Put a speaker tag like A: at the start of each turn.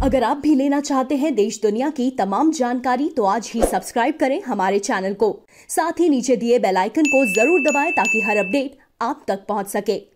A: अगर आप भी लेना चाहते हैं देश दुनिया की तमाम जानकारी तो आज ही सब्सक्राइब करें हमारे चैनल को। साथ ही नीचे दिए बेल आइकन को जरूर दबाएं ताकि हर अपडेट आप तक पहुंच सके।